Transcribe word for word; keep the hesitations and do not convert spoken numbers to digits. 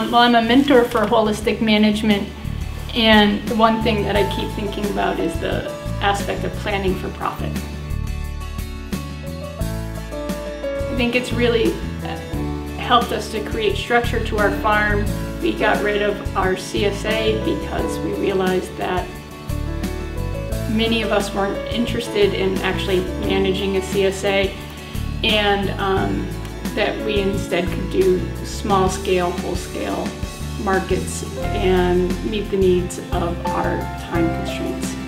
Um, well, I'm a mentor for holistic management, and the one thing that I keep thinking about is the aspect of planning for profit. I think it's really helped us to create structure to our farm. We got rid of our C S A because we realized that many of us weren't interested in actually managing a C S A, and um, that we instead could do small scale, full scale markets and meet the needs of our time constraints.